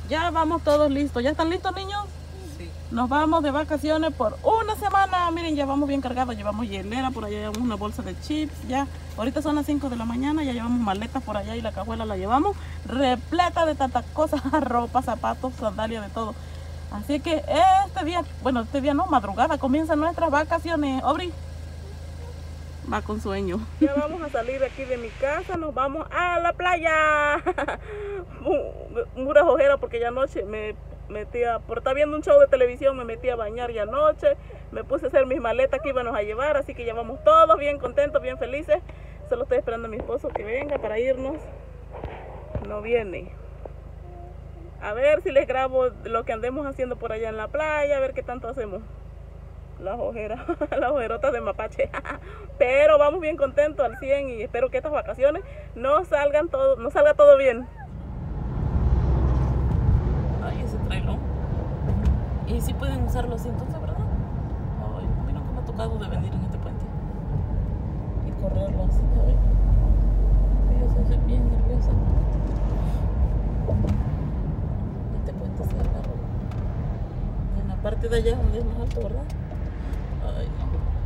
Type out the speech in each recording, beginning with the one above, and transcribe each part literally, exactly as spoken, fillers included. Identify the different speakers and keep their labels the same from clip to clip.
Speaker 1: Ya vamos todos listos. ¿Ya están listos, niños?
Speaker 2: Sí.
Speaker 1: Nos vamos de vacaciones por una semana. Miren, ya vamos bien cargados. Llevamos hielera, por allá llevamos una bolsa de chips. Ya, ahorita son las cinco de la mañana. Ya llevamos maletas por allá y la cajuela la llevamos repleta de tantas cosas: ropa, zapatos, sandalias, de todo. Así que este día, bueno, este día no, madrugada, comienzan nuestras vacaciones. Obri va con sueño. Ya vamos a salir de aquí de mi casa, nos vamos a la playa. Pura ojera porque ya anoche me metía, por estar viendo un show de televisión, me metí a bañar ya anoche. Me puse a hacer mis maletas que íbamos a llevar, así que ya vamos todos bien contentos, bien felices. Solo estoy esperando a mi esposo que venga para irnos. No viene. A ver si les grabo lo que andemos haciendo por allá en la playa, a ver qué tanto hacemos. Las ojeras, las ojerotas de mapache. Pero vamos bien contentos al cien y espero que estas vacaciones no salgan todo, no salga todo bien. Ay, ese trailón. Y sí pueden usarlo así entonces, ¿verdad? Ay, a mí nunca me ha tocado de venir en este puente y correrlo así, ¿sabes? Yo soy bien nerviosa. Este puente se agarró en la parte de allá donde es más alto, ¿verdad? Ay, no.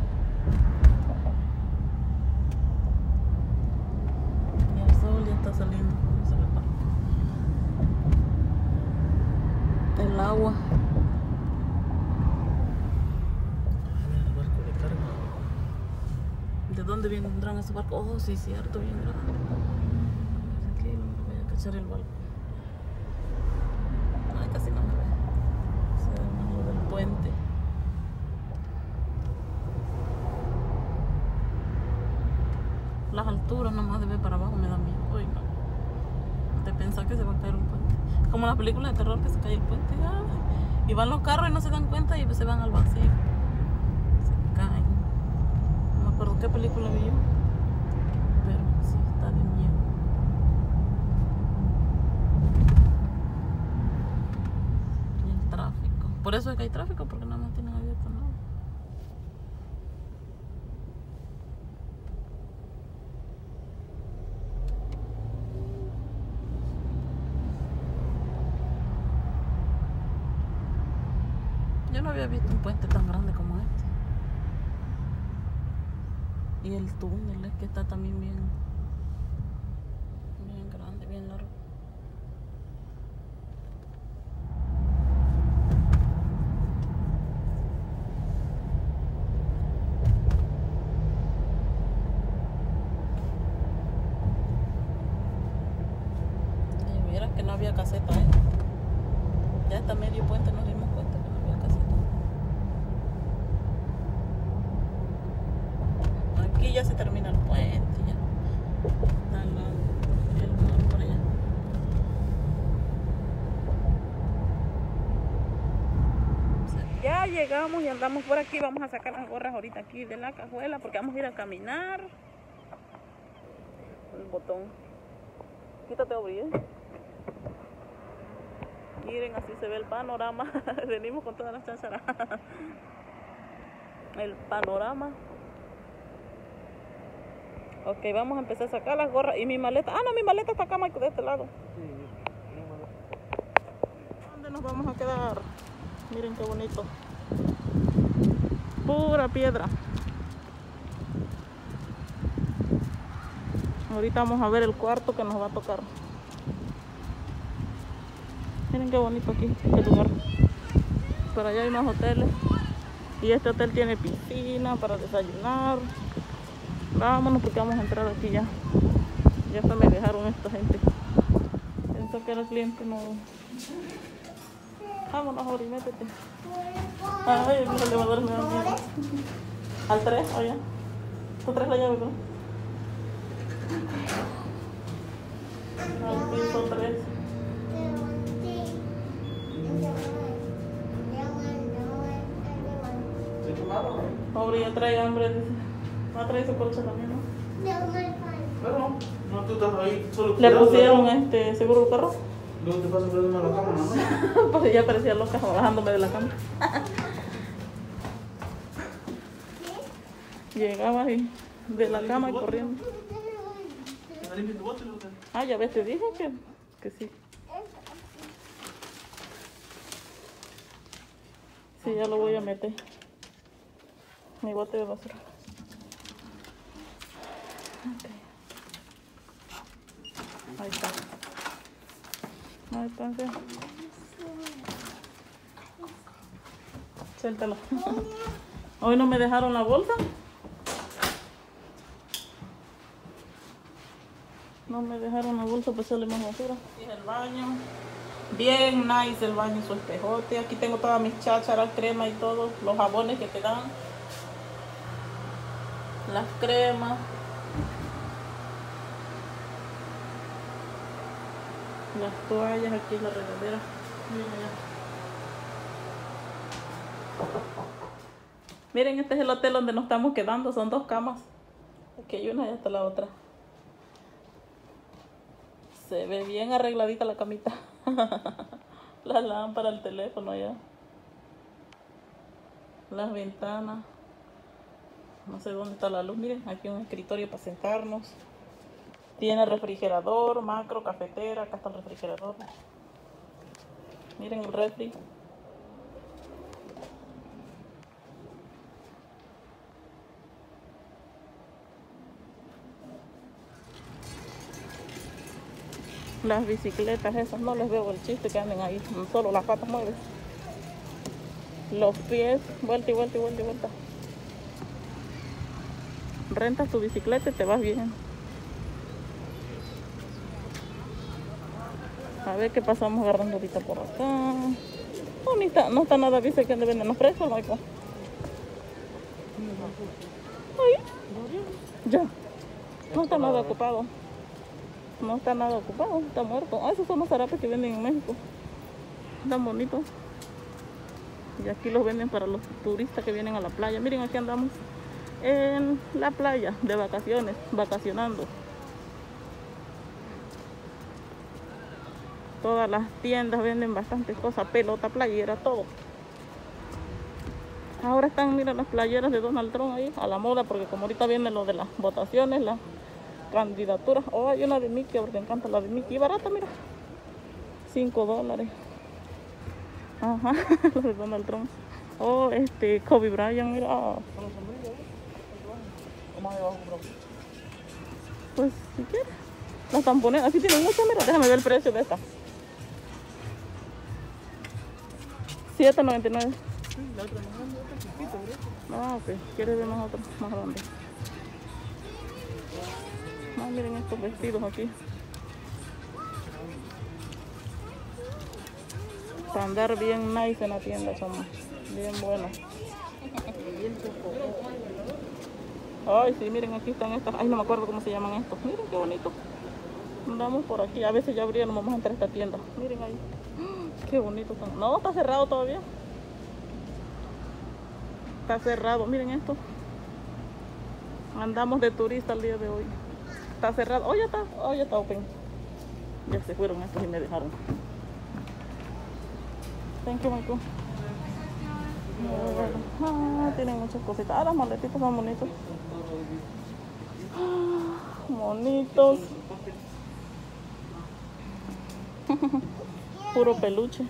Speaker 1: Y el sol ya está saliendo, no se ve para. El agua. El barco de carga. ¿De dónde vendrán esos barcos? Oh, sí, cierto, bien grande. Aquí no me voy a cachar el barco. Ay, casi no me ve. Se ve más lo del puente. Las alturas nomás de ver para abajo me da miedo. Uy, no. De pensar que se va a caer un puente. Como en las películas de terror que se cae el puente. Ay, y van los carros y no se dan cuenta y se van al vacío. Se caen. No me acuerdo qué película vi yo. Pero sí, está de miedo. Y el tráfico. Por eso es que hay tráfico, porque nada más tienen abierto nada. Yo no había visto un puente tan grande como este. Y el túnel es que está también bien, bien grande, bien largo. Y mira que no había caseta, ¿eh? Ya hasta medio puente nos dimos cuenta que no había caseta. Aquí ya se termina el puente, ya. Está el, el mar por allá. Ya llegamos y andamos por aquí. Vamos a sacar las gorras ahorita aquí de la cajuela porque vamos a ir a caminar. El botón. Quítate, Obri, ¿eh? Miren, así se ve el panorama. Venimos con todas las chácharas. El panorama. Ok, vamos a empezar a sacar las gorras. Y mi maleta. Ah, no, mi maleta está acá, Michael, de este lado. ¿Dónde nos vamos a quedar? Miren qué bonito. Pura piedra. Ahorita vamos a ver el cuarto que nos va a tocar. Miren qué bonito aquí el lugar. Por allá hay más hoteles. Y este hotel tiene piscina para desayunar. Vámonos porque vamos a entrar aquí ya. Ya hasta me dejaron esta gente. Pensó que era el cliente, no. Vámonos, Ori, métete. Ay, los elevadores me dan miedo. Al tres, allá. ¿Tú traes la llave, no? Al piso tres. Pobre, ya trae hambre, dice. Va a traer su colcha también, ¿no?
Speaker 2: Pero no, tú estás ahí solo.
Speaker 1: Le pusieron este seguro del carro.
Speaker 2: Luego te pasas perdiendo la cama, ¿no?
Speaker 1: Pues ya parecía loca bajándome de la cama. Llegaba ahí de la cama y corriendo. Ah, ya ves, te dije que, que sí. Sí, ya lo voy a meter. Mi bote de basura. Okay. Ahí está. Ahí está. ¿Sí? Suéltalo. Hoy no me dejaron la bolsa. No me dejaron la bolsa para echarle más basura. Aquí es el baño. Bien nice el baño, su espejote. Aquí tengo todas mis chácharas, crema y todo. Los jabones que te dan. Las cremas. Las toallas, aquí en la regadera. Miren allá. Miren, este es el hotel donde nos estamos quedando. Son dos camas. Aquí hay una y hasta la otra. Se ve bien arregladita la camita. La lámpara, el teléfono allá. Las ventanas. No sé dónde está la luz. Miren, aquí un escritorio para sentarnos. Tiene refrigerador, macro, cafetera. Acá está el refrigerador. Miren el refri. Las bicicletas esas no les veo el chiste que anden ahí. Solo las patas mueven. Los pies, vuelta y vuelta y vuelta y vuelta. Rentas tu bicicleta y te vas bien. A ver qué pasamos agarrando ahorita por acá. No, ni está, no está nada, dice que venden los precios, no hay co. Ahí. Ya. No está nada ocupado. No está nada ocupado, está muerto. Ah, esos son los zarapes que venden en México. Están bonitos. Y aquí los venden para los turistas que vienen a la playa. Miren, aquí andamos en la playa de vacaciones, vacacionando. Todas las tiendas venden bastantes cosas, pelota, playera, todo. Ahora están, mira, las playeras de Donald Trump ahí, a la moda, porque como ahorita viene lo de las votaciones, las candidaturas. Oh, hay una de Mickey, porque me encanta la de Mickey, barata, mira. cinco dólares. Ajá, la de Donald Trump. Oh, este, Kobe Bryant, mira. Oh. Pues, si quieres. Las tamponeras, aquí tienen muchas, mira, déjame ver el precio de esta. siete noventa y nueve.
Speaker 2: La otra más grande, otra chiquita, ¿verdad?
Speaker 1: Ah, ok. ¿Quieres ver más otro, más grande? Ah, miren estos vestidos aquí. Para andar bien nice en la tienda, son bien buenos. Ay, sí, miren, aquí están estas. Ay, no me acuerdo cómo se llaman estos. Miren qué bonito. Andamos por aquí. A veces ya abrieron, vamos a entrar a esta tienda. Miren ahí. Qué bonito están. No, está cerrado todavía. Está cerrado. Miren esto. Andamos de turista el día de hoy. Está cerrado. Oh, ya está. Oh, ya está open. Ya se fueron estos y me dejaron. Thank you, Michael. Ah, tienen muchas cositas. Ah, las maletitas son bonitos. Ah, bonitos. Puro peluche.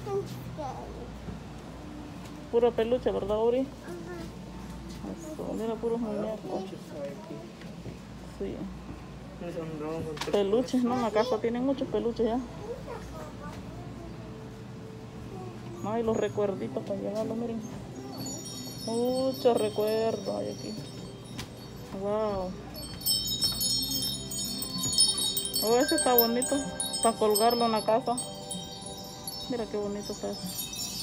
Speaker 1: Puro peluche, ¿verdad, Uri? Eso, mira, puros muñecos. Sí. Peluches, ¿no? En la casa tienen muchos peluches ya. Ay, los recuerditos para llevarlos, miren. Muchos recuerdos hay aquí. Wow. Oh, ese está bonito. Para colgarlo en la casa. Mira qué bonito está eso.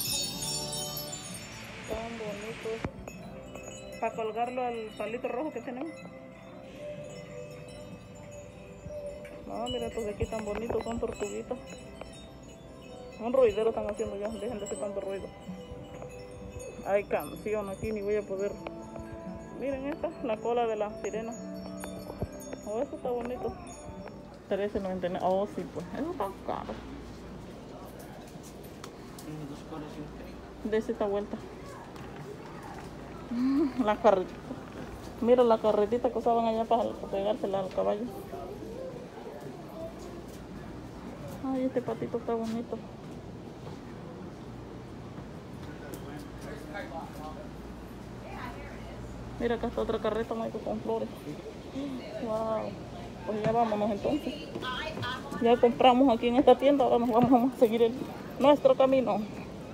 Speaker 1: Tan bonito. Para colgarlo al palito rojo que tenemos. No, mira estos de aquí tan bonitos, son tortuguitas. Un ruidero están haciendo ya, dejen de hacer tanto ruido. Hay canción aquí, ni voy a poder. Miren esta, la cola de la sirena. Oh, eso está bonito. trece noventa y nueve. Oh, sí, pues, eso está caro. De esta vuelta. La carretita. Mira la carretita que usaban allá para pegársela al caballo. Ay, este patito está bonito. Mira, acá está otra carreta, Michael, con flores. Wow. Pues ya vámonos entonces. Ya compramos aquí en esta tienda, ahora nos vamos, vamos a seguir el, nuestro camino.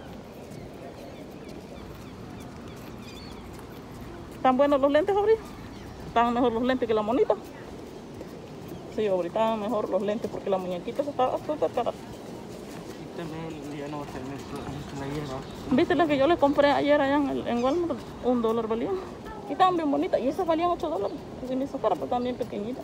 Speaker 1: ¿Están buenos los lentes, Obri? ¿Están mejor los lentes que la monita? Sí, Obri, están mejor los lentes porque la muñequita se estaba súper cara. ¿Viste las que yo les compré ayer allá en, el, en Walmart? Un dólar valían. Y estaban bien bonitas. Y esas valían ocho dólares. Que se me hizo cara, pero estaban bien pequeñitas.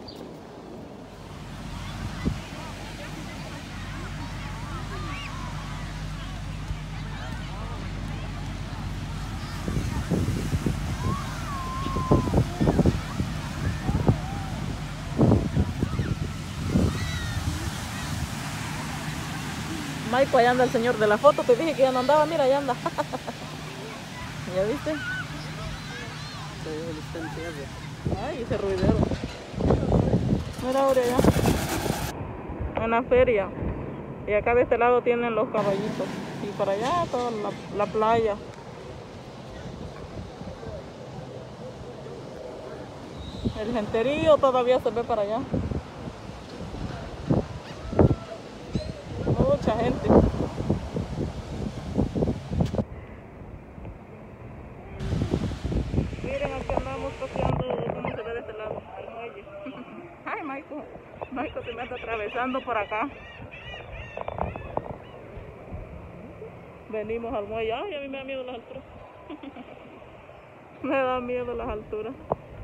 Speaker 1: Maico, allá anda el señor de la foto, te dije que ya no andaba, mira, allá anda. ¿Ya viste? Ay, ese ruidero. Mira ahora allá. En la feria. Y acá de este lado tienen los caballitos. Y para allá toda la, la playa. El genterío todavía se ve para allá. Mucha gente. Miren, aquí andamos paseando cómo se ve de este lado, el muelle. Ay, Maico, Maico se me está atravesando por acá. Venimos al muelle. Ay, a mí me da miedo las alturas. Me da miedo las alturas.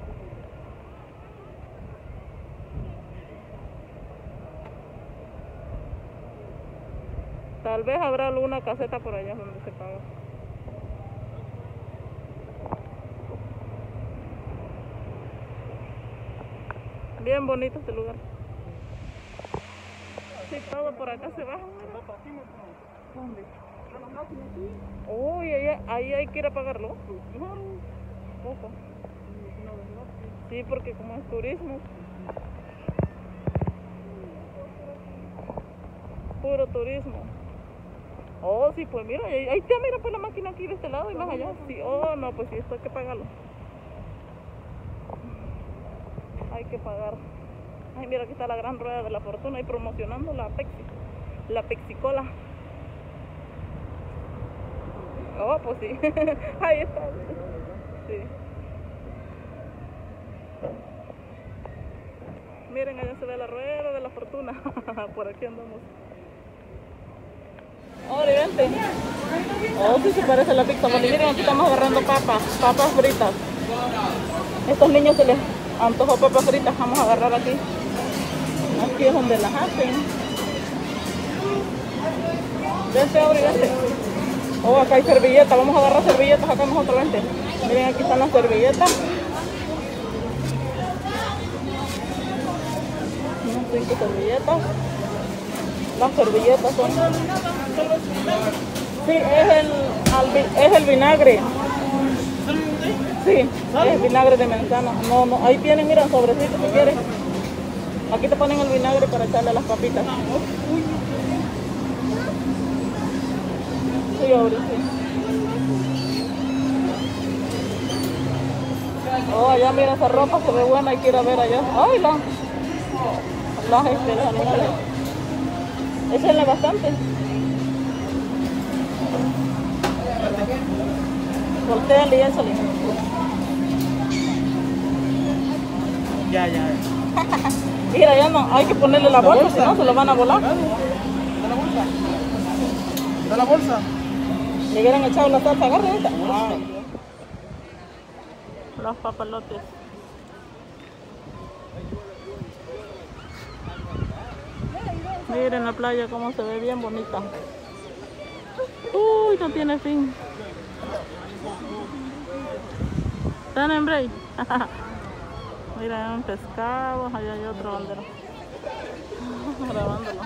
Speaker 1: Tal vez habrá alguna caseta por allá donde se paga. Bien bonito este lugar. Sí, todo por acá se baja. ¿Dónde? Uy, ahí, ahí hay que ir a pagarlo. Poco. Sí, porque como es turismo. Puro turismo. Oh, sí, pues mira, ahí, ahí está, mira pues la máquina aquí de este lado y más allá. Sí, oh, no, pues sí, esto hay que pagarlo. Hay que pagar. Ay, mira, aquí está la gran rueda de la fortuna ahí promocionando la Pepsi. La Pepsi-Cola. Oh, pues sí. Ahí está. Sí. Miren, allá se ve la rueda de la fortuna. Por aquí andamos. Ahora, vente. Oh, sí se parece a la pizza. Bueno, miren, aquí estamos agarrando papas, papas fritas. Estos niños se les antojó papas fritas, vamos a agarrar aquí. Aquí es donde las hacen. Vente, ahora, vente. Oh, acá hay servilletas, vamos a agarrar servilletas acá nosotros, vente. Miren, aquí están las servilletas. Unas cinco servilletas. Las servilletas son... Sí, es el, es el vinagre. Sí, es el vinagre de manzana. No, no, ahí tienen, mira, sobrecito si quieres. Aquí te ponen el vinagre para echarle a las papitas. Sí, ahora sí. Oh, allá mira, esa ropa se ve buena, hay que ir a ver allá. Ay, la... Las este, las animales. Échenle bastante. Volteale y échale.
Speaker 2: Ya, ya.
Speaker 1: Mira, ya no, hay que ponerle la, la bolsa, bolsa, si no se lo van a volar.
Speaker 2: ¿Da la bolsa? ¿Da la bolsa?
Speaker 1: Le hubieran echado la salsa, agarren esta. Los papalotes. Miren la playa como se ve bien bonita. Uy, no tiene fin. ¿Están en break? Mira, hay un pescado, allá hay otro bandero. Grabándolo.